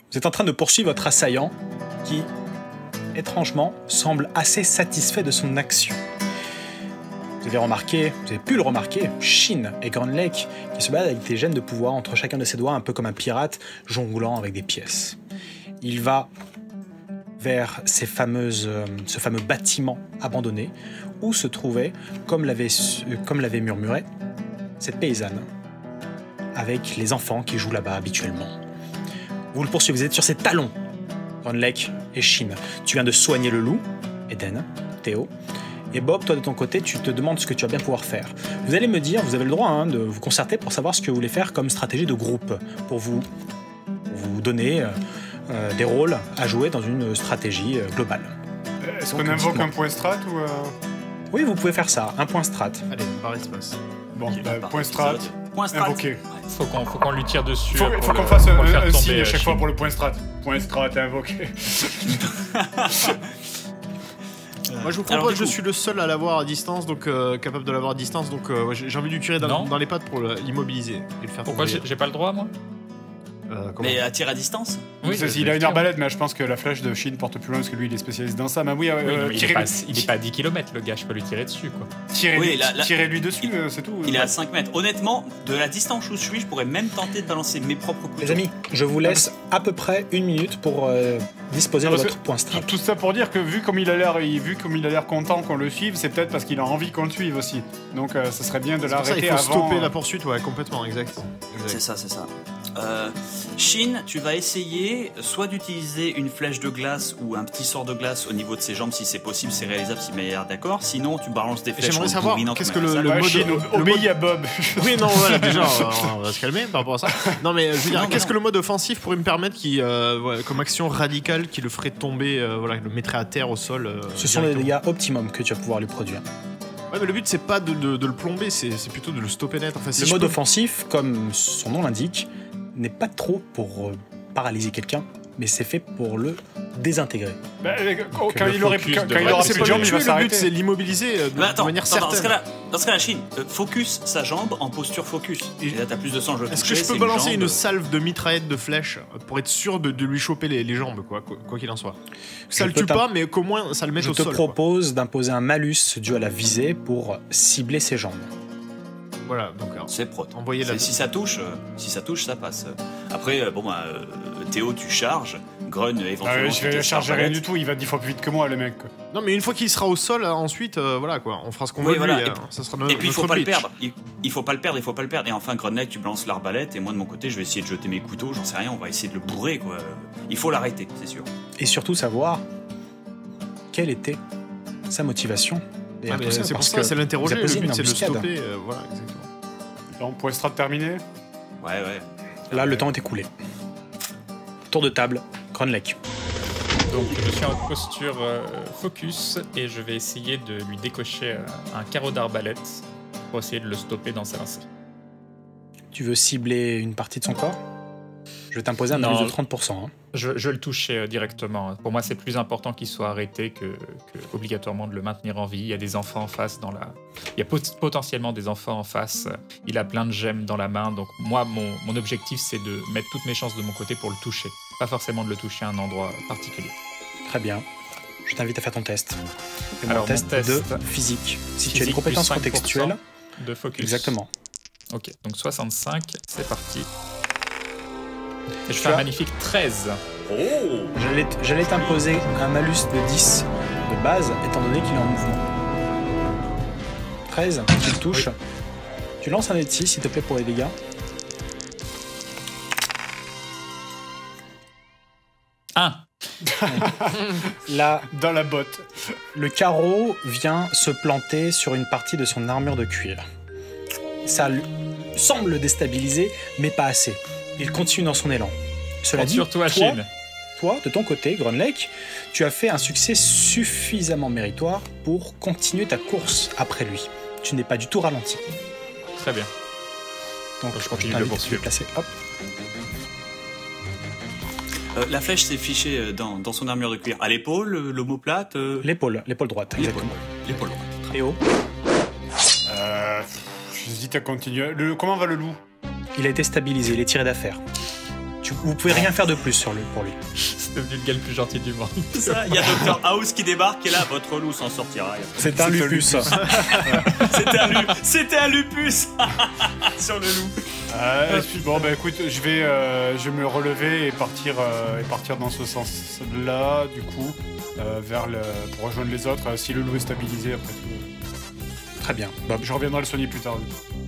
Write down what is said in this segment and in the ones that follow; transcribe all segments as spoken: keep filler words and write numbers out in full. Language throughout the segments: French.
Vous êtes en train de poursuivre votre assaillant qui, étrangement, semble assez satisfait de son action. Vous avez remarqué, vous avez pu le remarquer, Shin et Grand Lake qui se baladent avec des gemmes de pouvoir entre chacun de ses doigts, un peu comme un pirate jonglant avec des pièces. Il va vers ces fameuses, euh, ce fameux bâtiment abandonné où se trouvait, comme l'avait, comme l'avait murmuré, cette paysanne avec les enfants qui jouent là-bas habituellement. Vous le poursuivez, vous êtes sur ses talons, Grand Lake et Shin. Tu viens de soigner le loup, Eden, Théo. Et Bob, toi de ton côté, tu te demandes ce que tu vas bien pouvoir faire. Vous allez me dire, vous avez le droit hein, de vous concerter pour savoir ce que vous voulez faire comme stratégie de groupe, pour vous, pour vous donner euh, euh, des rôles à jouer dans une stratégie euh, globale. Est-ce qu'on invoque un point strat ou... Euh... Oui, vous pouvez faire ça, un point strat. Allez, par espace. Bon, bah, point strat, point strat. invoqué. Faut qu'on faut qu'on lui tire dessus. Faut, pour faut le, qu'on fasse un, un signe à chaque fois pour le point strat. Point strat invoqué. Moi je vous propose, je suis le seul à l'avoir à distance, donc euh, capable de l'avoir à distance, donc euh, j'ai envie de lui tirer dans, dans les pattes pour l'immobiliser et le faire. Pourquoi j'ai pas le droit moi? Euh, mais à tir à distance? Oui, ça, il a une arbalète, mais je pense que la flèche de Shin porte plus loin parce que lui il est spécialiste dans ça. Mais oui, oui euh, mais il, est pas, il est pas à dix kilomètres le gars, je peux lui tirer dessus quoi. Tirez-lui oui, la, la... tirez dessus, euh, c'est tout. Il est à cinq mètres. Honnêtement, de la distance où je suis, je pourrais même tenter de balancer mes propres coups. Les amis, je vous laisse à peu près une minute pour euh, disposer de votre point strat. Tout ça pour dire que vu comme il a l'air, vu comme il a l'air content qu'on le suive, c'est peut-être parce qu'il a envie qu'on le suive aussi. Donc euh, ça serait bien de l'arrêter avant. Il faut stopper la poursuite, ouais, complètement, exact. exact. C'est ça, c'est ça. Euh, Shin, tu vas essayer soit d'utiliser une flèche de glace ou un petit sort de glace au niveau de ses jambes si c'est possible, c'est réalisable si Meillard d'accord. Sinon, tu balances des flèches. J'aimerais savoir qu'est-ce que le, le ouais, mode Shin, obéit à Bob. Oui, non, voilà, déjà, on va se calmer par rapport à ça. Non, mais je veux dire, qu'est-ce que le mode offensif pourrait me permettre, qui, euh, ouais, comme action radicale, qui le ferait tomber, euh, voilà, le mettrait à terre au sol. Euh, Ce sont les dégâts optimum que tu vas pouvoir lui produire. Ouais, mais le but c'est pas de, de, de le plomber, c'est plutôt de le stopper net. Enfin, si le mode peux... offensif, comme son nom l'indique, n'est pas trop pour euh, paralyser quelqu'un, mais c'est fait pour le désintégrer. Bah, quand, quand il aurait, quand, quand il aura plus de jambes, il va s'arrêter. Le but c'est l'immobiliser euh, de, attends, de manière attends, certaine. Dans ce cas-là, dans ce cas-là, Shin, euh, focus sa jambe en posture focus. Et là, t'as plus de sang, je veux Est-ce que je peux une balancer jambe... une salve de mitraillette de flèches pour être sûr de, de lui choper les, les jambes, quoi, quoi qu'il en soit. Ça je le tue pas, mais qu'au moins ça le mette au sol. Je te propose d'imposer un malus dû à la visée pour cibler ses jambes. Voilà, donc c'est pro. Envoyer la... Si ça touche, euh, si ça touche, ça passe. Après, euh, bon bah, euh, Théo, tu charges. Grun, éventuellement. Ah, je vais charger rien du tout. Il va dix fois plus vite que moi, le mec. Non, mais une fois qu'il sera au sol, ensuite, euh, voilà quoi, on fera ce qu'on oui, veut. Voilà. Lui, et, euh, ça sera notre, et puis il faut notre pas bleach. le perdre. Il, il faut pas le perdre. Il faut pas le perdre. Et enfin, Grunneck, tu balances l'arbalète. Et moi, de mon côté, je vais essayer de jeter mes couteaux. J'en sais rien. On va essayer de le bourrer, quoi. Il faut l'arrêter, c'est sûr. Et surtout savoir quelle était sa motivation. Ah, c'est pour ça, c'est l'interroger. Le but, c'est de le stopper. Euh, voilà, exactement. Donc, point strat terminé. Ouais, ouais. Là, le temps est écoulé. Tour de table, Grunleck. Donc, je suis en posture euh, focus et je vais essayer de lui décocher euh, un carreau d'arbalète pour essayer de le stopper dans sa lancée. Tu veux cibler une partie de son corps? Je vais t'imposer un malus de trente pour cent. Hein. Je, je vais le toucher euh, directement. Pour moi, c'est plus important qu'il soit arrêté que, que obligatoirement de le maintenir en vie. Il y a des enfants en face dans la... Il y a pot potentiellement des enfants en face. Il a plein de gemmes dans la main. Donc moi, mon, mon objectif, c'est de mettre toutes mes chances de mon côté pour le toucher. Pas forcément de le toucher à un endroit particulier. Très bien. Je t'invite à faire ton test. Alors, test, mon test de physique. Si physique tu as des compétences contextuelles. De focus. Exactement. Ok, donc soixante-cinq, c'est parti. Et je fais un magnifique treize. Oh, j'allais t'imposer un malus de dix de base, étant donné qu'il est en mouvement. treize, tu le touches. Oui. Tu lances un dé de six, s'il te plaît, pour les dégâts. un. Là, dans la botte. Le carreau vient se planter sur une partie de son armure de cuir. Ça semble le déstabiliser, mais pas assez. Il continue dans son élan. Cela dit, surtout à toi, Chine. toi, de ton côté, Grunleck, tu as fait un succès suffisamment méritoire pour continuer ta course après lui. Tu n'es pas du tout ralenti. Très bien. Donc, Donc je continue t'invite de à te poursuivre. déplacer. Hop. Euh, la flèche s'est fichée dans, dans son armure de cuir. À l'épaule, l'omoplate euh... L'épaule, l'épaule droite, exactement. L'épaule droite. Et haut. Euh, J'hésite à continuer. Le, comment va le loup? Il a été stabilisé, il est tiré d'affaire. tu, vous pouvez rien faire de plus sur lui, pour lui. C'est devenu le gars le plus gentil du monde. C'est ça, il y a Docteur House qui débarque et là, votre loup s'en sortira. C'est un lupus. C'était un, lu- c'était un lupus sur le loup. Euh, bon bah écoute, je vais, euh, je vais me relever et partir, euh, et partir dans ce sens-là, du coup, euh, vers le, pour rejoindre les autres. Euh, si le loup est stabilisé, après tout. Très bien. Bob, Je reviendrai le soigner plus tard.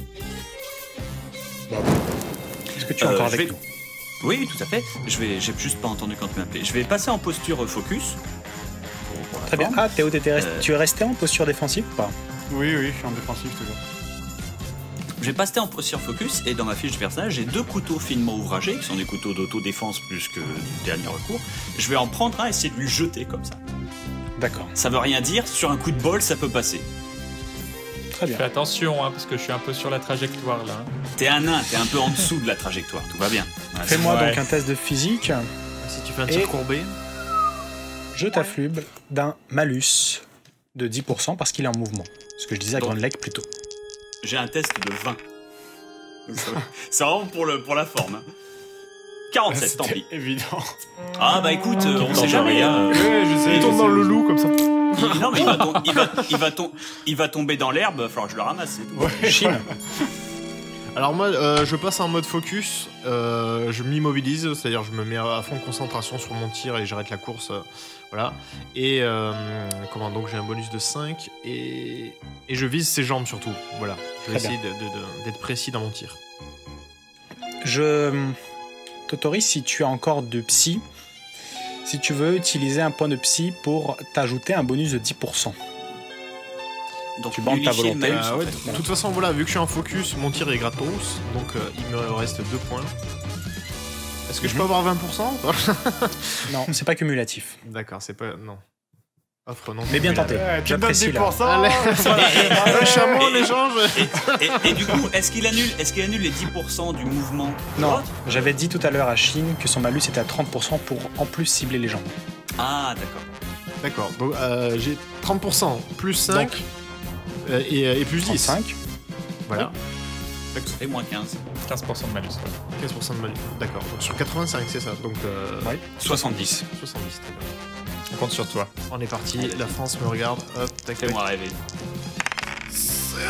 Bob. Est-ce que tu es Euh, encore je avec vais- nous? Oui, tout à fait. Je vais, j'ai juste pas entendu quand tu m'appelais. Je vais passer en posture focus. Pour- pour la Très bien. forme. Ah, Théo, t'étais rest- Euh. tu es resté en posture défensive ou pas? Oui, oui, je suis en défensif toujours. Je vais passer en posture focus et dans ma fiche de personnage, j'ai deux couteaux finement ouvragés, qui sont des couteaux d'autodéfense plus que du dernier recours. Je vais en prendre un et essayer de lui jeter comme ça. D'accord. Ça veut rien dire, sur un coup de bol, ça peut passer. Très bien. Fais attention, hein, parce que je suis un peu sur la trajectoire là. T'es un nain, t'es un peu en dessous de la trajectoire, tout va bien. Voilà, Fais-moi Ouais. donc un test de physique. Si tu fais un Et- tir courbé. Je t'affluble d'un malus de dix pour cent parce qu'il est en mouvement. Ce que je disais à Donc. Grand Lake plus tôt. J'ai un test de vingt. C'est vraiment pour, le, pour la forme. hein. quarante-sept, tant pis. C'était évident. Ah bah écoute, euh, on Tant sait jamais. rien. hein. Ouais, je sais, Il je tombe sais, dans le je loup comme ça. Il- non mais il va, tom- il, va, il, va tom- il va tomber dans l'herbe, il va falloir que je le ramasse, c'est tout. Chine. Alors moi, euh, je passe en mode focus, euh, je m'immobilise, c'est-à-dire je me mets à fond de concentration sur mon tir et j'arrête la course, euh, voilà. Et euh, comment donc j'ai un bonus de cinq et, et je vise ses jambes surtout, voilà. Je vais Très essayer de- de- de- d'être précis dans mon tir. Je t'autorise, si tu as encore de psy, si tu veux utiliser un point de psy pour t'ajouter un bonus de dix pour cent. Donc Tu bandes ta nullifier le volonté. malus, Euh, en ouais, fait. de toute façon, voilà, vu que je suis en focus, mon tir est gratos, donc euh, il me reste deux points. Est-ce que je peux avoir vingt pour cent? Non, c'est pas cumulatif. D'accord, c'est pas... non. Offre non. Mais bien tenté. Ouais, tu me donnes J'apprécie dix la... pour cent. Allez, un chameau en Et- échange. Et, et du coup, est-ce qu'il annule, est-ce qu'il annule les dix pour cent du mouvement de Non, l'autre j'avais dit tout à l'heure à Chine que son malus était à trente pour cent pour en plus cibler les gens. Ah, d'accord. D'accord, donc euh, j'ai trente pour cent plus cinq Donc, euh, et, et plus dix. trente-cinq. Voilà, Ça fait moins quinze. quinze pour cent de malus. ouais. quinze pour cent de malus. D'accord, donc sur quatre-vingt-cinq, c'est ça. Donc euh, Ouais. soixante-dix. soixante-dix. très bien. On compte sur toi. On est parti, la France me regarde. Hop, tac, tac. Fais-moi rêver. Oh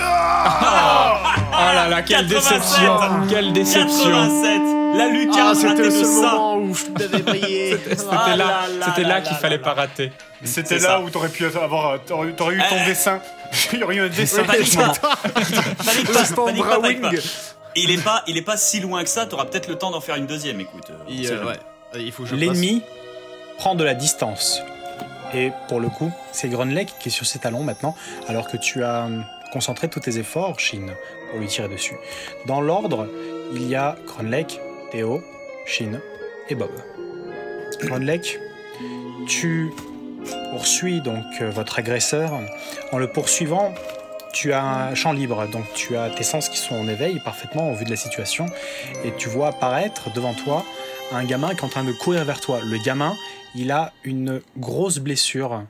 là là, quelle quatre-vingt-sept. déception! Quelle déception! quatre-vingt-sept. La lucarne Ah, c'était ratée le de seul ça. moment où je t'avais brillé. C'était Ah là, là là c'était là là là qu'il là fallait là. pas rater. C'était C'est là ça. où t'aurais pu avoir, t'aurais, t'aurais eu ton Eh. dessin. Il y aurait eu un dessin. Panique pas. Panique pas, L'instant panique pas, panique pas. Brawling. Il est pas, il est pas si loin que ça. T'auras peut-être le temps d'en faire une deuxième. Écoute. euh, on Il, sait euh, jamais. ouais, euh, il faut que je L'ennemi prend de la distance. Et pour le coup, c'est Grunlek qui est sur ses talons maintenant, alors que tu as hum, concentré tous tes efforts, Shin, pour lui tirer dessus. Dans l'ordre, il y a Grunlek, Théo, Shin et Bob. Grunlek, tu poursuis donc euh, votre agresseur. En le poursuivant, tu as un champ libre, donc tu as tes sens qui sont en éveil parfaitement au vu de la situation, et tu vois apparaître devant toi un gamin qui est en train de courir vers toi. Le gamin, il a une grosse blessure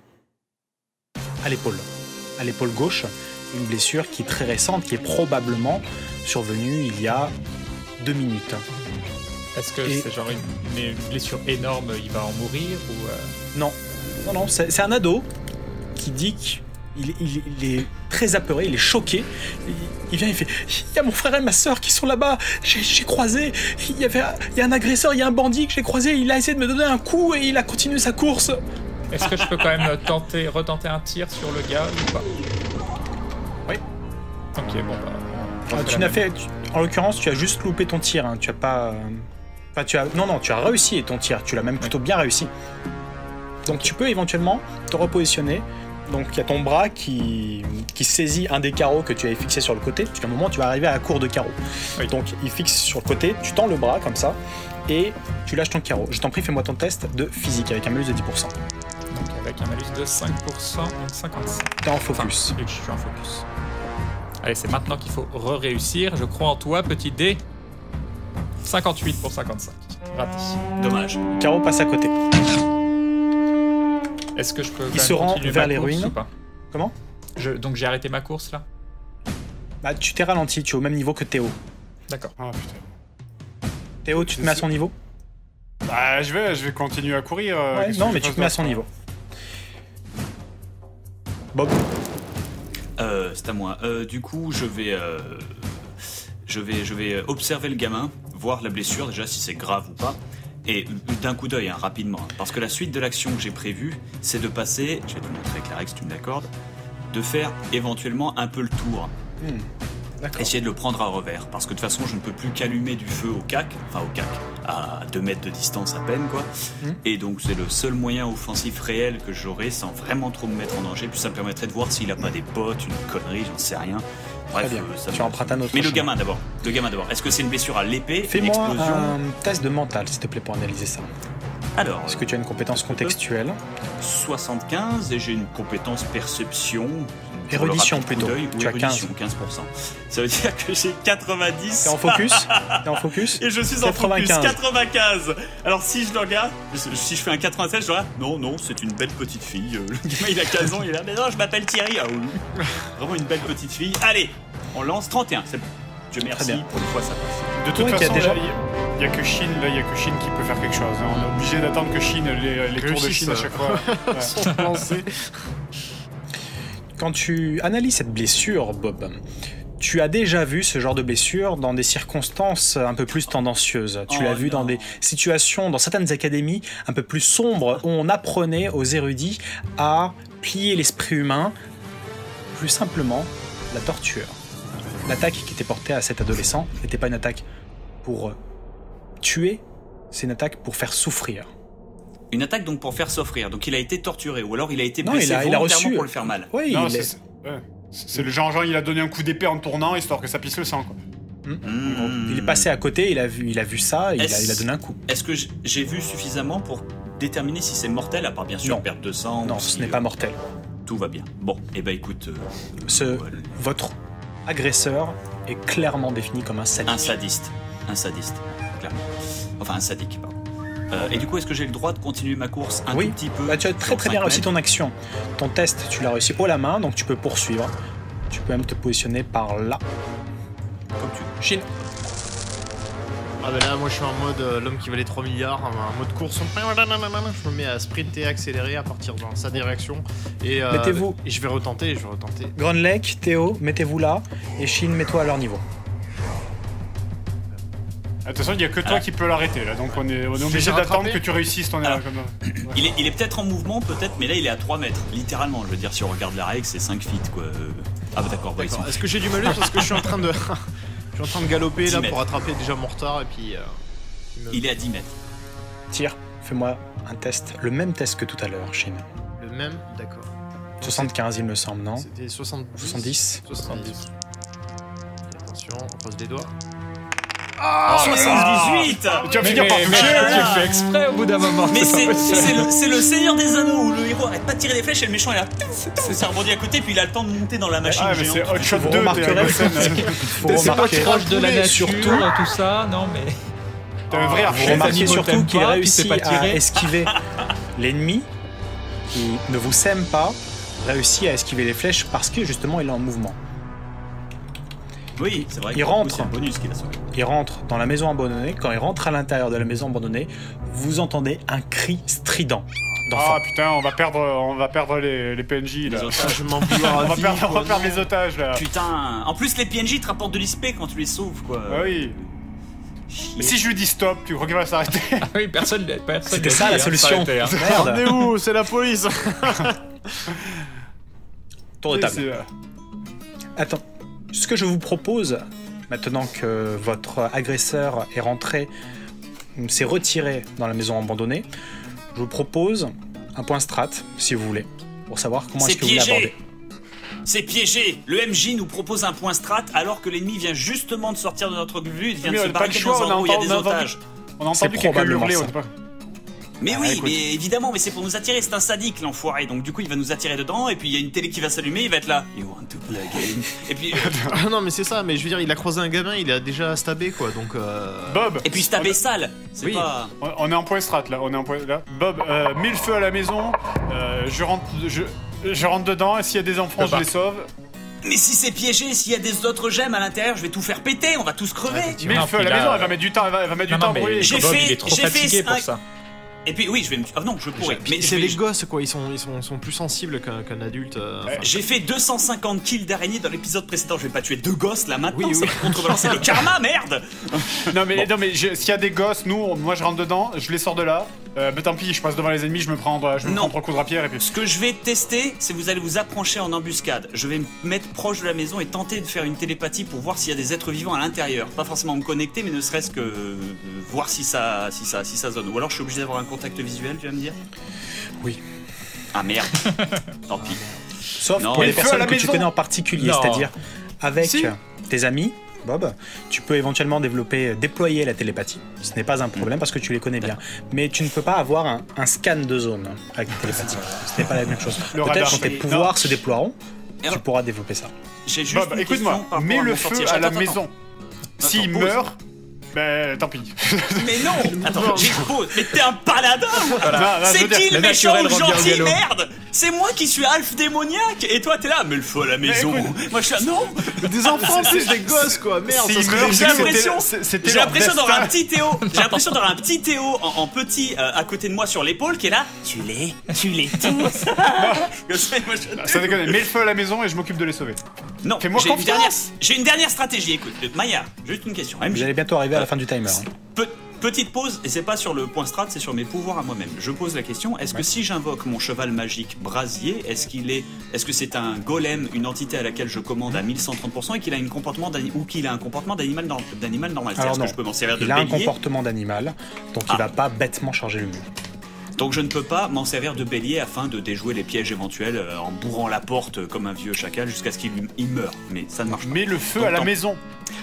à l'épaule, à l'épaule gauche, une blessure qui est très récente, qui est probablement survenue il y a deux minutes. Est-ce que Et- c'est genre une, une blessure énorme, il va en mourir ou euh, Non, non, non, c'est c'est un ado qui dit qu'il il, il est très apeuré, il est choqué. Il, il vient, il fait « Il y a mon frère et ma sœur qui sont là-bas, j'ai j'ai croisé, il y, avait, un- il y a un agresseur, il y a un bandit que j'ai croisé, il a essayé de me donner un coup et il a continué sa course. » Est-ce que je peux quand même tenter, retenter un tir sur le gars ou pas? Oui. Ok, bon bah. on Ah, fait tu la n'as même. fait, tu- en l'occurrence, tu as juste loupé ton tir. Hein. Tu as pas, euh, enfin, tu as, non, non, tu as réussi ton tir. Tu l'as même plutôt bien réussi. Donc, tu peux éventuellement te repositionner. Donc, il y a ton bras qui, qui saisit un des carreaux que tu avais fixé sur le côté. Parce qu'à un moment, tu vas arriver à la cour de carreaux. Oui. Donc, il fixe sur le côté. Tu tends le bras comme ça et tu lâches ton carreau. Je t'en prie, fais-moi ton test de physique avec un malus de dix pour cent. Donc avec un malus de cinq pour cent, donc cinquante-cinq. T'es en Enfin, focus. vu que je suis en focus. Allez, c'est maintenant qu'il faut re-réussir. Je crois en toi, petit dé. cinquante-huit pour cinquante-cinq. Raté. Dommage. Carreau passe à côté. Est-ce que je peux quand Il même se rend continuer vers ma les course ruines. ou pas? Comment Je, Donc j'ai arrêté ma course là? Bah, tu t'es ralenti. Tu es au même niveau que Théo. D'accord. Ah putain. Théo, tu te mets à son niveau? Bah, je vais, je vais continuer à courir. euh, Ouais, qu'est-ce non, que mais je tu fasse te mets à d'autre son niveau. Bob. Euh, c'est à moi. Euh, du coup, je vais, euh, je vais, je vais observer le gamin, voir la blessure déjà si c'est grave ou pas, et d'un coup d'œil, hein, rapidement, hein, parce que la suite de l'action que j'ai prévue, c'est de passer, je vais te montrer Clarix, tu me l'accordes, de faire éventuellement un peu le tour. Hmm. D'accord. Essayer de le prendre à revers, parce que de toute façon, je ne peux plus qu'allumer du feu au cac, enfin au cac, à deux mètres de distance à peine, quoi. Mm. Et donc, c'est le seul moyen offensif réel que j'aurai sans vraiment trop me mettre en danger. Puis ça me permettrait de voir s'il a pas des potes, une connerie, j'en sais rien. Bref, Très bien. euh, ça Tu me- empruntes un autre Mais le chemin. gamin d'abord. Le gamin d'abord. Est-ce que c'est une blessure à l'épée, une Fais-moi explosion un test de mental, s'il te plaît, pour analyser ça. Alors, Est-ce que tu as une compétence contextuelle? soixante-quinze et j'ai une compétence perception. pour le Érudition rapide coup plutôt. d'œil, ou Tu as érudition, quinze pour cent. Ça veut dire que j'ai quatre-vingt-dix. T'es en focus T'es en focus Et je suis en focus, quatre-vingt-quinze. quatre-vingt-quinze. Alors si je le regarde, si je fais un quatre-vingt-seize, je regarde, non, non, c'est une belle petite fille. Euh, Le gamin il a quinze ans, il est là, mais non, je m'appelle Thierry. Ah oui, vraiment une belle petite fille. Allez, on lance trente et un. C'est- Dieu merci, bien. pour une fois ça passe. De toute Toi qui as façon, déjà- là, il y, y a que Shin, là, il y a que Shin qui peut faire quelque chose. hein. On est obligé d'attendre que Shin les, les tours de Réussisse, Shin à chaque fois. Ouais. Sans te lancer. Quand tu analyses cette blessure, Bob, tu as déjà vu ce genre de blessure dans des circonstances un peu plus tendancieuses. Tu Oh l'as vu non. dans des situations, dans certaines académies un peu plus sombres, où on apprenait aux érudits à plier l'esprit humain, plus simplement la torture. L'attaque qui était portée à cet adolescent n'était pas une attaque pour tuer, c'est une attaque pour faire souffrir. Une attaque donc pour faire souffrir. Donc il a été torturé ou alors il a été Non, blessé il a- il a volontairement reçu- pour le faire mal. Oui, Non, il c'est est- c'est- ouais. C'est le genre, genre, il a donné un coup d'épée en tournant histoire que ça pisse le sang. Quoi. Mmh. il est passé à côté, il a vu, il a vu ça, il a, Est-ce- il a donné un coup. Est-ce que j- j'ai vu suffisamment pour déterminer si c'est mortel, à part bien sûr Non. perte de sang Non, ou ce si, n'est euh, pas mortel. Tout va bien. Bon, et ben écoute, euh, Ce, voilà. votre agresseur est clairement défini comme un sadique. un sadiste. Un sadiste, clairement. Enfin, un sadique, pardon. Euh, et du coup, est-ce que j'ai le droit de continuer ma course un Oui. tout petit peu Bah, tu as très genre très bien cinq réussi mètres ton action. Ton test, tu l'as réussi haut la main, donc tu peux poursuivre. Tu peux même te positionner par là. Comme tu veux. Shin, Ah ben là, moi je suis en mode euh, l'homme qui valait trois milliards, en mode course. Je me mets à sprinter, accélérer, à partir dans sa direction. Et, euh, Mettez-vous. Et je vais retenter, je vais retenter. Grand Lake, Théo, mettez-vous là. Et Shin, mets-toi à leur niveau. Attention, il n'y a que toi Ah. qui peux l'arrêter là, donc on est, on est obligé déjà d'attendre rattrapé que tu réussisses ton Alors, comme Il est, il est peut-être en mouvement, peut-être, mais là il est à trois mètres, littéralement. Je veux dire, si on regarde la règle, c'est cinq feet, quoi. Euh, Ah bah d'accord, bah, ils D'accord. sont- Est-ce que j'ai du malus parce que je suis en train de, je suis en train de galoper dix là mètres. pour rattraper déjà mon retard et puis. euh, il me- il est à dix mètres. Tire, fais-moi un test. Le même test que tout à l'heure, Shin. Le même, d'accord. soixante-quinze, il me semble, non C'était soixante-dix. soixante-dix. soixante-dix. Attention, on croise les doigts. soixante-dix-huit Tu vas Mais, finir par mais- toucher. mais tu le fais exprès au bout d'un moment. Mais c'est pas c'est possible. c'est le, c'est le Seigneur des Anneaux où le héros arrête pas de tirer des flèches et le méchant est là. Ça rebondit à côté, puis il a le temps de monter dans la machine Ah, mais c'est géante. Hot Shot Vous deux, t'es remarquerez, à scène. faut C'est pas remarquer, proche de la Surtout- nature, tout ça, non mais. T'es un vrai vous archer. Les remarquez animaux surtout t'aiment qu'il pas, puis réussit c'est pas à tiré. esquiver l'ennemi, qui ne vous sème pas, réussit à esquiver les flèches parce que justement il est en mouvement. Oui, c'est vrai. Il que pour le coup, rentre. C'est un bonus qu'il a sauvé. Il rentre dans la maison abandonnée. Quand il rentre à l'intérieur de la maison abandonnée, vous entendez un cri strident d'enfant. Ah putain, on va perdre, on va perdre les, les P N J là. Les otages. Je m'en vouloir On à va vie, perdre, on quoi, va perdre non. les otages là. Putain. En plus, les P N J te rapportent de l'X P quand tu les sauves, quoi. Ah oui. Chier. Mais si je lui dis stop, tu crois qu'il va s'arrêter? Ah oui, personne personne C'était l'a ça dit, la hein, solution. s'arrêter, hein. On Merde. est où? C'est la police. Tour de table. C'est, euh, Attends. Ce que je vous propose, maintenant que votre agresseur est rentré, s'est retiré dans la maison abandonnée, je vous propose un point strat, si vous voulez, pour savoir comment C'est est-ce que vous l'abordez. piégé. C'est piégé. Le M J nous propose un point strat alors que l'ennemi vient justement de sortir de notre vue. Il vient Mais de on se a pas le barricader choix, dans un on a endroit où il y a entendu- des on a entendu- otages. On a C'est entendu quelqu'un probablement hurler, on ça. sait pas. Mais Ah, oui, écoute. mais évidemment, mais c'est pour nous attirer. C'est un sadique, l'enfoiré. Donc du coup, il va nous attirer dedans. Et puis il y a une télé qui va s'allumer. Il va être là. You want to play a game? Et puis, Ah non, mais c'est ça. Mais je veux dire, il a croisé un gamin, il a déjà stabé quoi. Donc. Euh... Bob. et puis se taper sale. C'est Oui. pas. On, on est en point strat là, on est en point là. Bob, euh, mets le feu à la maison. euh, je rentre, je, je rentre dedans. Et s'il y a des enfants, Peux je pas. les sauve. Mais si c'est piégé, s'il y a des autres gemmes à l'intérieur, je vais tout faire péter, on va tous crever. Mais le Non, feu à puis la là, maison, elle va mettre du temps, elle va, elle va mettre Non, du temps non, à mais brûler. J'ai Bob, fait- il est trop j'ai fait fatigué un- pour ça. Et puis oui, je vais me... Ah non, je pourrais. Mais je c'est vais- des gosses, quoi. Ils sont, ils sont, sont plus sensibles qu'un qu'un adulte. euh, enfin, J'ai fait deux cent cinquante kills d'araignées dans l'épisode précédent, je vais pas tuer deux gosses là maintenant, Oui, ça oui. va contrebalancer le karma, merde. Non mais, non, mais je- s'il y a des gosses, nous, on- moi je rentre dedans, je les sors de là. Euh, bah tant pis, je passe devant les ennemis, je me prends, je me Non. prends trois coups de rapière et puis. Ce que je vais tester, c'est vous allez vous approcher en embuscade. Je vais me mettre proche de la maison et tenter de faire une télépathie pour voir s'il y a des êtres vivants à l'intérieur. Pas forcément me connecter, mais ne serait-ce que euh, voir si ça, si ça, si ça zone. Ou alors je suis obligé d'avoir un contact visuel, tu vas me dire? Oui. Ah merde. Tant pis. Sauf Non, pour mais les feu à personnes la que tu maison. connais en particulier, Non. c'est-à-dire avec Si. tes amis, Bob, tu peux éventuellement développer, déployer la télépathie. Ce n'est pas un problème parce que tu les connais bien. Mais tu ne peux pas avoir un, un scan de zone avec la télépathie. Ce n'est pas la même chose. Le Peut-être radar, quand tes mais- pouvoirs non. se déploieront, tu Alors- pourras développer ça. J'ai juste Bob, une écoute-moi, question par rapport mets à le mon feu sortir. à la Attends, maison. S'il Attends, pause. meurt, ben tant pis. Mais non. Attends, j'ai une pause. Mais t'es un paladin. Non, non, je C'est veux dire, qui le le méchant naturel ou le revient au gentil, galop. merde? C'est moi qui suis Alf démoniaque et toi t'es là, mais le feu à la maison. Moi je suis là, non. Des enfants, plus des gosses, quoi. Merde, S'il ça serait meurt, des J'ai c'était- gosses. l'impression, c'était- c'était j'ai leur l'impression d'avoir destin. un petit Théo, j'ai l'impression d'avoir un petit Théo en, en petit euh, à côté de moi sur l'épaule qui est là. Tu les, tu les tous. Je sais, moi, je- Ça déconne, mets le feu à la maison et je m'occupe de les sauver. Non, Fais-moi j'ai une confiance. dernière, j'ai une dernière stratégie. Écoute, euh, Maya, juste une question. M J. Vous allez bientôt arriver à la fin du timer. hein. Pe- petite pause, et c'est pas sur le point strat, c'est sur mes pouvoirs à moi-même. Je pose la question, est-ce que si j'invoque mon cheval magique brasier, est-ce qu'il est, est-ce que c'est un golem, une entité à laquelle je commande à mille cent trente pour cent et qu'il a une comportement d'ani- ou qu'il a un comportement d'animal nor- d'animal normal? Alors C'est-à-dire non, que je peux m'en servir de il a un bélier, comportement d'animal, donc il Ah. va pas bêtement charger le mur. donc je ne peux pas m'en servir de bélier afin de déjouer les pièges éventuels euh, en bourrant la porte euh, comme un vieux chacal jusqu'à ce qu'il il meure. Mais ça ne marche pas. Mets le feu Donc, à la tant- maison.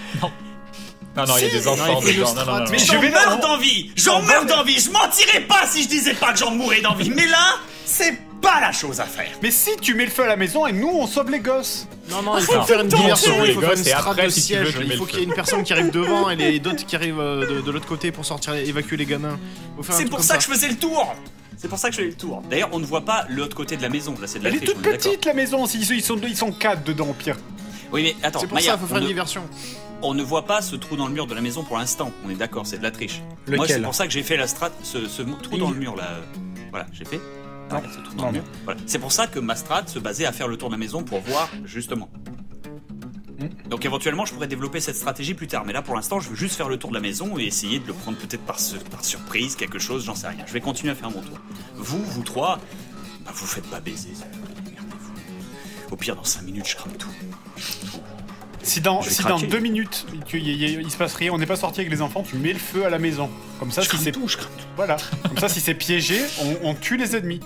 Non, non, il y a des enfants il fait dedans. le Non, non, non, strat. non. Mais J'en je vais meurs là- d'envie. J'en meurs d'envie. Je mentirais pas si je disais pas que j'en mourrais d'envie. Mais là, c'est pas la chose à faire. Mais si tu mets le feu à la maison et nous on sauve les gosses. Non, non, il faut Non. faire une Temps, diversion, sauver il faut les faire une gosses, et strate après, de si tu veux, siège. je mets Il le faut feu. qu'il y ait une personne qui arrive devant et les d'autres qui arrivent euh, de, de l'autre côté pour sortir, évacuer les gamins. Faut faire un C'est truc pour comme ça que je faisais le tour. C'est pour ça que je faisais le tour. D'ailleurs, on ne voit pas l'autre côté de la maison. Là, c'est de la Elle est triche, toute on est d'accord. petite la maison. Ils sont, ils sont, ils sont quatre dedans au pire. Oui, mais attends, C'est pour Maya, ça qu'il faut faire on, une ne, diversion. on ne voit pas ce trou dans le mur de la maison pour l'instant. On est d'accord, c'est de la triche. Lequel Moi, c'est pour ça que j'ai fait la strat, ce, ce trou Il- dans le mur là. euh, Voilà, j'ai fait. Non, ce trou dans non, le mur. Voilà. C'est pour ça que ma strat se basait à faire le tour de la maison pour voir justement. Hmm. Donc éventuellement, je pourrais développer cette stratégie plus tard. Mais là, pour l'instant, je veux juste faire le tour de la maison et essayer de le prendre peut-être par, ce- par surprise, quelque chose, j'en sais rien. Je vais continuer à faire mon tour. Vous, vous trois, bah, vous faites pas baiser. Regardez-vous. Au pire, dans cinq minutes, je crame tout. Si dans, Je vais si dans craquer. deux minutes tu- il, y a- il se passe rien, on n'est pas sorti avec les enfants, tu mets le feu à la maison. Comme ça, Je si crame c'est tout, je crame tout. voilà. Comme ça, si c'est piégé, on, on tue les ennemis.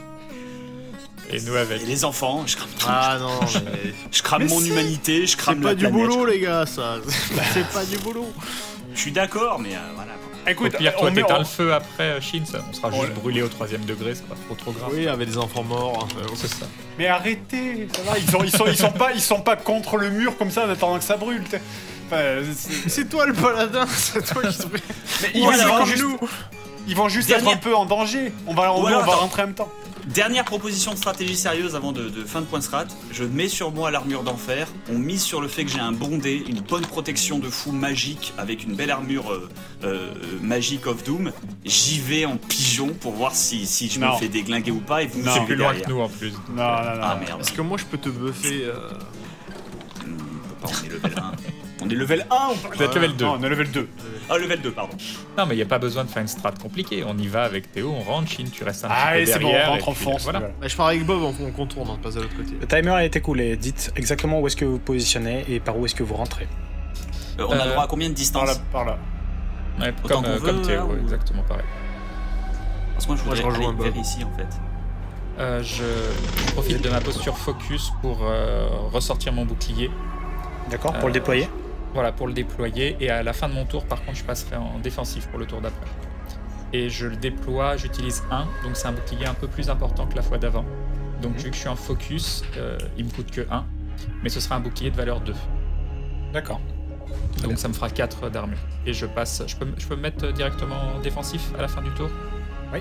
Et nous avec. Et les enfants, je crame tout. Ah non, mais Je crame Mais mon si. humanité, je c'est crame pas la du planète. boulot, les gars, ça. C'est pas du boulot. Je suis d'accord, mais euh, voilà. Au Écoute, pire, on toi, met- t'éteins on- le feu après, euh, Shin, ça- on sera juste Ouais. brûlé au troisième degré, c'est pas trop trop grave. Oui, avec des enfants morts. euh, C'est ça. Mais arrêtez, ça va, ils sont, ils sont, ils sont pas, ils sont pas contre le mur comme ça en attendant que ça brûle. t'sais. Enfin, c'est- C'est toi le paladin, c'est toi qui te mais ils, Ou ils alors, vont juste- juste, ils vont juste Dernière- être un peu en danger. On va, on, Ou alors, on va attends. rentrer en même temps. Dernière proposition de stratégie sérieuse avant de, de fin de point strat. Je mets sur moi l'armure d'enfer. On mise sur le fait que j'ai un bondé, une bonne protection de fou magique avec une belle armure euh, euh, Magic of Doom. J'y vais en pigeon pour voir si, si je Non. me fais déglinguer ou pas et vous me Non. C'est suivez plus loin derrière. que nous en plus. Non, non, non. Ah merde. Est-ce que moi je peux te buffer euh, Hmm, on peut pas, on est level un. On est level un ou pas? Vous êtes level deux. Non, on est level deux. Ah, level deux, pardon. Non, mais il n'y a pas besoin de faire une strat compliquée. On y va avec Théo, on rentre, Shin, tu restes un Ah, petit et peu c'est bon, derrière. on et rentre en puis, France. Voilà. voilà. bah, je pars avec Bob, on, on contourne, on passe de l'autre côté. Le timer a été coulé. Dites exactement où est-ce que vous positionnez et par où est-ce que vous rentrez. Euh, on a Euh, droit à combien de Par distance? là, par là. Ouais, Autant comme, qu'on euh, comme veut, Théo, là, ouais, ou- exactement pareil. Parce que moi, je Moi, je voudrais rejoins aller vers Bob. ici, en fait. Euh, je profite de ma posture focus pour euh, ressortir mon bouclier. D'accord, pour le Euh, déployer. Voilà, pour le déployer. Et à la fin de mon tour, par contre, je passerai en défensif pour le tour d'après. Et je le déploie, j'utilise un, donc c'est un bouclier un peu plus important que la fois d'avant. Donc vu que je suis en focus, euh, il me coûte que un, mais ce sera un bouclier de valeur deux. D'accord. Donc ça me fera quatre d'armure. Et je passe, je peux, je peux me mettre directement défensif à la fin du tour. Oui.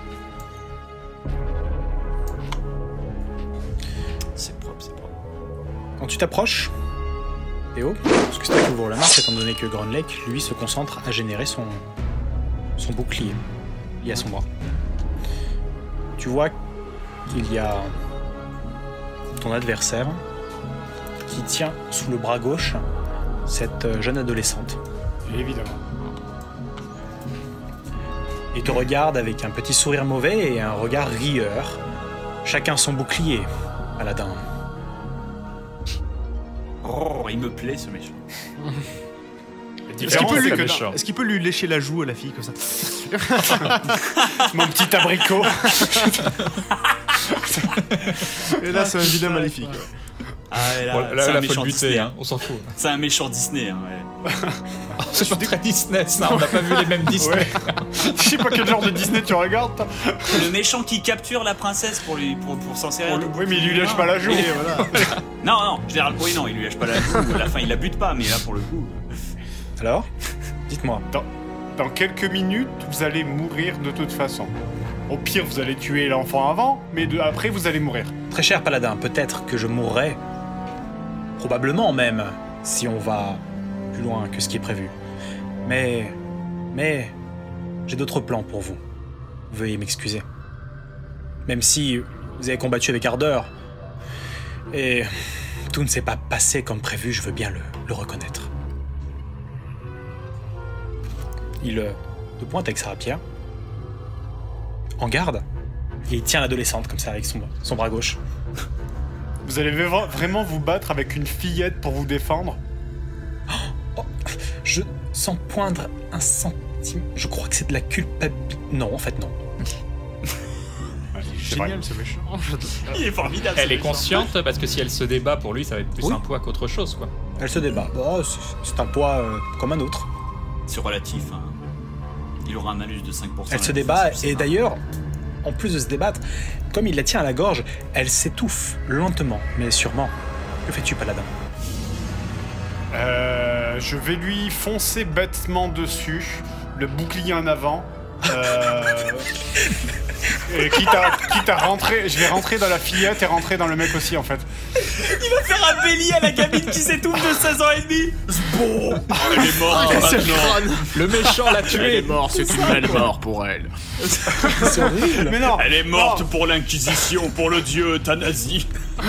C'est propre, c'est propre. Quand tu t'approches, Théo, parce que c'est toi qui ouvre la marque, étant donné que Grand Lake, lui, se concentre à générer son, son bouclier lié à son bras. Tu vois qu'il y a ton adversaire qui tient sous le bras gauche cette jeune adolescente. Évidemment. Il te regarde avec un petit sourire mauvais et un regard rieur. Chacun son bouclier, Paladin. Oh, il me plaît ce méchant. Est-ce qu'il peut, lui- c'est méchant. est-ce qu'il peut lui lécher la joue à la fille comme ça? Mon petit abricot. Et là, c'est un vilain maléfique. Ah, et là, Bon, là, c'est là, un faut le méchant buter, Disney. hein, on s'en fout. C'est un méchant Disney. Hein, ouais. C'est pas très Disney, ça, on n'a pas vu les mêmes Disney. Ouais. Je sais pas quel genre de Disney tu regardes, toi. Le méchant qui capture la princesse pour lui pour, pour s'en servir. Oh, oui, mais il lui lèche pas la joue. Et voilà. Non, non, général oui, non, il lui lâche pas la joue. À la fin, il la bute pas, mais là, pour le coup. Alors, dites-moi. Dans, dans quelques minutes, vous allez mourir de toute façon. Au pire, vous allez tuer l'enfant avant, mais de, après, vous allez mourir. Très cher Paladin, peut-être que je mourrai, probablement même, si on va plus loin que ce qui est prévu. Mais... Mais... J'ai d'autres plans pour vous. Veuillez m'excuser. Même si vous avez combattu avec ardeur, et tout ne s'est pas passé comme prévu, je veux bien le, le reconnaître. Il euh, te pointe avec sa rapière, en garde, et il tient l'adolescente comme ça avec son, son bras gauche. Vous allez v- vraiment vous battre avec une fillette pour vous défendre? Oh, je sens poindre un centime. Je crois que c'est de la culpabilité. Non, en fait, non. C'est vrai. Génial, ce méchant. Il est formidable. Elle ce est méchant. consciente parce que si elle se débat pour lui, ça va être plus Oui. un poids qu'autre chose, quoi. Elle se débat. Oh, c'est- c'est un poids euh, comme un autre. C'est relatif. Hein. Il aura un malus de cinq pour cent. Elle se la débat, défense, c'est et pas- d'ailleurs, en plus de se débattre, comme il la tient à la gorge, elle s'étouffe lentement, mais sûrement. Que fais-tu, Paladin? Euh, je vais lui foncer bêtement dessus, le bouclier en avant. Euh, et quitte à, quitte à rentrer, je vais rentrer dans la fillette et rentrer dans le mec aussi en fait. Il va faire un bélier à la gamine qui s'étouffe de seize ans et demi. Bon. Elle est morte C'est le maintenant. crâne. Le méchant l'a Elle tué. est morte, c'est une belle mort pour elle. C'est horrible. Mais non, Elle est morte non. pour l'inquisition, pour le dieu euthanasie.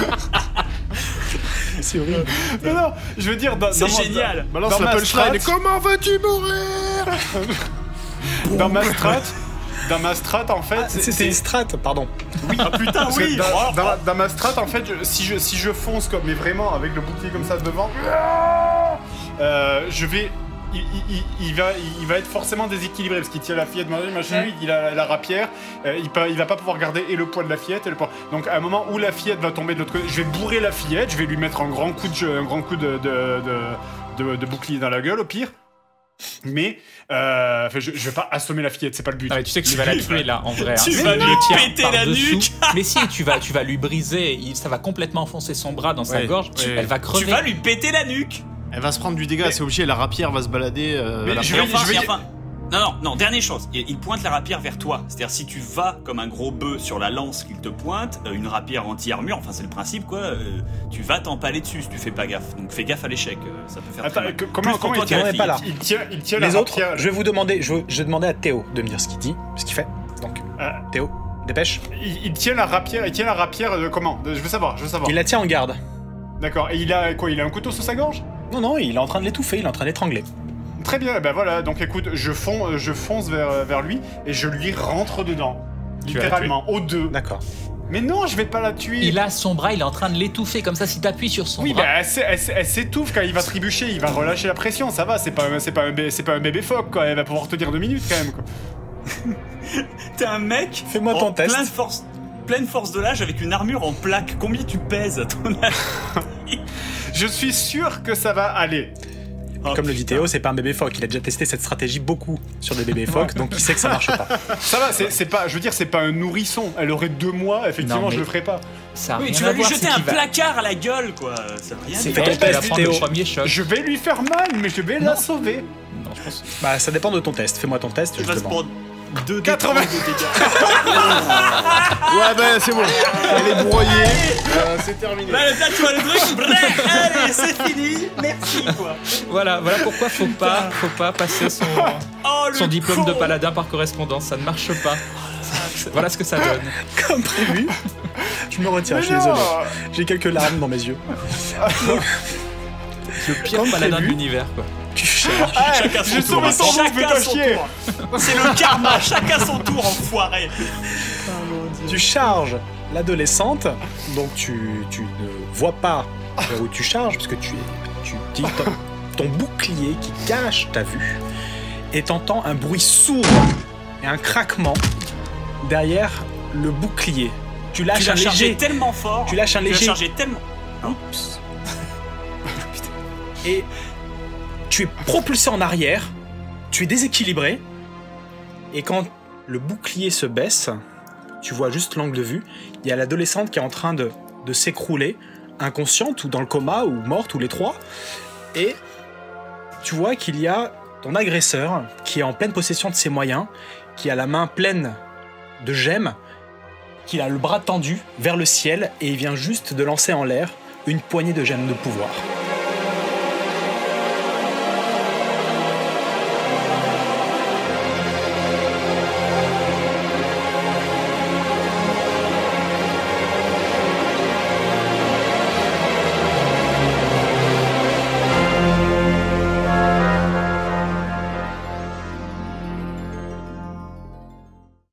C'est horrible. Non, non, je veux dire, dans, C'est dans mon- génial. Dans, Balance dans la ma punchline. strat, Comment vas-tu mourir? dans ma strat, dans ma strat en fait, Ah, c'est- C'était une strat, pardon. Ah putain, parce que oui. dans, Oh, dans- dans ma strat en fait, je- si je si je fonce comme mais vraiment avec le bouclier comme ça devant, euh, je vais il, il- il- il va, il va être forcément déséquilibré parce qu'il tient la fillette, machin, lui, il a la, la rapière, euh, il, peut- il va pas pouvoir garder et le poids de la fillette et le poids. Donc à un moment où la fillette va tomber de l'autre côté, je vais bourrer la fillette, je vais lui mettre un grand coup de, jeu- un grand coup de, de, de, de- de bouclier dans la gueule au pire. Mais euh, enfin, je, je vais pas assommer la fillette, c'est pas le but. Ah, mais tu sais que tu vas la tuer là, en vrai. Tu hein. vas Il lui le tient péter la par-dessous. nuque. Mais si, tu vas, tu vas lui briser. il- ça va complètement enfoncer son bras dans sa Ouais, gorge. ouais. Elle va Tu crever. vas lui péter la nuque. Elle va se prendre du dégât, c'est obligé, la rapière va se balader. euh, Mais à la je Et vais- enfin, je vais et dire- enfin- Non, non, non, dernière chose. Il, il pointe la rapière vers toi. C'est-à-dire, si tu vas comme un gros bœuf sur la lance qu'il te pointe, euh, une rapière anti-armure, enfin, c'est le principe, quoi, euh, tu vas t'empaler dessus si tu fais pas gaffe. Donc, fais gaffe à l'échec, euh, ça peut faire Attends, très mal. que- comment- Plus pour comment toi il qu'à la tient- on est pas fille. là. Il tient, il tient Les la autres, rapière. je vais vous demander, je, je vais demander à Théo de me dire ce qu'il dit, ce qu'il fait. Donc, Euh, Théo, dépêche. il, il tient la rapière, il tient la rapière de comment? Je veux savoir, je veux savoir. Il la tient en garde. D'accord. Et il a quoi? Il a un couteau sous sa gorge? Non, non, il est en train de l'étouffer, il est en train d'étrangler. Très bien. Ben voilà. Donc écoute, je fonce, je fonce vers, vers lui et je lui rentre dedans, Tu vas la littéralement, aux deux. D'accord. Mais non, je vais pas la tuer. Il a son bras, il est en train de l'étouffer. Comme ça, si t'appuies sur son Oui, bras. bah elle, s'é- elle s'é- elle s'étouffe quand il va trébucher, il va relâcher la pression, ça va, c'est pas, un- c'est pas, un bé- c'est pas un bébé phoque quoi, elle va pouvoir tenir deux minutes quand même quoi. T'es un mec Fais-moi en ton test. pleine force, pleine force de l'âge avec une armure en plaque. Combien tu pèses à ton âge? Je suis sûr que ça va aller. Oh, Comme le dit putain. Théo, c'est pas un bébé phoque. Il a déjà testé cette stratégie beaucoup sur des bébés phoques, donc il sait que ça marche pas. Ça va, c'est c'est pas, je veux dire, c'est pas un nourrisson. Elle aurait deux mois, effectivement, Non, mais- je le ferai pas. Ça a Oui, rien tu à vas lui voir, jeter c'est un qu'il va- placard à la gueule, quoi. Ça veut rien C'est dire. ton elle qui va test, prendre le Théo. premier choc. Je vais lui faire mal, mais je vais la sauver. Non, je pense. Bah, ça dépend de ton test. Fais-moi ton test, Il je va te se demande. prendre deux d quatre-vingts. de dégâts. Ouais, bah c'est bon. Elle est broyée. Euh, c'est terminé. Là, là, tu vois le truc. Bref, allez, c'est fini. Merci, quoi. Voilà, voilà pourquoi faut pas, faut pas passer son, Oh, le son diplôme con. de paladin par correspondance, ça ne marche pas. Voilà ce que ça donne. Comme prévu. Je me retire, je suis Mais désolé. non. J'ai quelques larmes dans mes yeux. Le pire Comme paladin de prévu. l'univers, quoi. Tu cherches. Ah, Chacun son j'ai tour. sauvé ton nom, Chacun fais pas son chier. tour. C'est le karma. Chacun son tour, enfoiré. Tu charges l'adolescente, donc tu, tu ne vois pas vers où tu charges, parce que tu es. Tu, tu- ton, ton bouclier qui cache ta vue, et t'entends un bruit sourd et un craquement derrière le bouclier. Tu lâches Tu un l'as chargé léger. tellement fort. Tu lâches un Tu l'as léger. chargé tellement. Oups. Et tu es propulsé en arrière, tu es déséquilibré, et quand le bouclier se baisse, tu vois juste l'angle de vue, il y a l'adolescente qui est en train de, de s'écrouler, inconsciente ou dans le coma ou morte ou les trois, et tu vois qu'il y a ton agresseur qui est en pleine possession de ses moyens, qui a la main pleine de gemmes, qui a le bras tendu vers le ciel et il vient juste de lancer en l'air une poignée de gemmes de pouvoir.